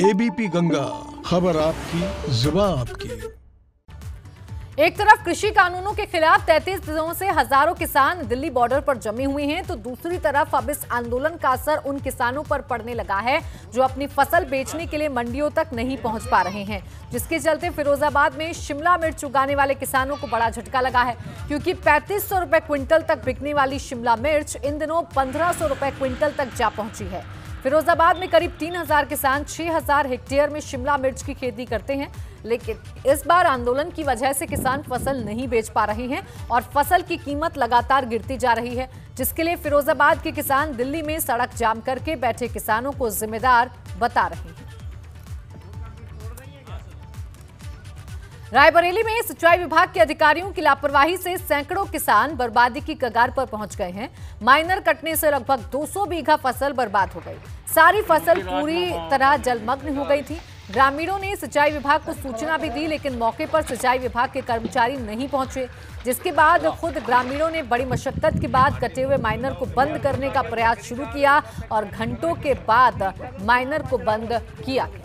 ABP Ganga, खबर आपकी, जुबान आपकी। एक तरफ कृषि कानूनों के खिलाफ 33 दिनों से हजारों किसान दिल्ली बॉर्डर पर जमे हुए हैं, तो दूसरी तरफ अब इस आंदोलन का असर उन किसानों पर पड़ने लगा है जो अपनी फसल बेचने के लिए मंडियों तक नहीं पहुंच पा रहे हैं, जिसके चलते फिरोजाबाद में शिमला मिर्च उगाने वाले किसानों को बड़ा झटका लगा है, क्योंकि 3500 रुपए क्विंटल तक बिकने वाली शिमला मिर्च इन दिनों 1500 रुपए क्विंटल तक जा पहुंची है। फिरोजाबाद में करीब 3000 किसान 6000 हेक्टेयर में शिमला मिर्च की खेती करते हैं, लेकिन इस बार आंदोलन की वजह से किसान फसल नहीं बेच पा रहे हैं और फसल की कीमत लगातार गिरती जा रही है, जिसके लिए फिरोजाबाद के किसान दिल्ली में सड़क जाम करके बैठे किसानों को जिम्मेदार बता रहे हैं। रायबरेली में सिंचाई विभाग के अधिकारियों की लापरवाही से सैकड़ों किसान बर्बादी की कगार पर पहुंच गए हैं। माइनर कटने से लगभग 200 बीघा फसल बर्बाद हो गई। सारी फसल पूरी तरह जलमग्न हो गई थी। ग्रामीणों ने सिंचाई विभाग को सूचना भी दी, लेकिन मौके पर सिंचाई विभाग के कर्मचारी नहीं पहुंचे, जिसके बाद खुद ग्रामीणों ने बड़ी मशक्कत के बाद कटे हुए माइनर को बंद करने का प्रयास शुरू किया और घंटों के बाद माइनर को बंद किया गया।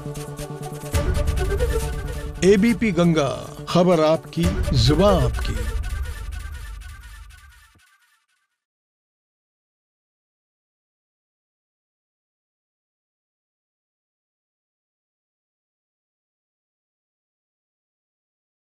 एबीपी गंगा, खबर आपकी, जुबान आपकी।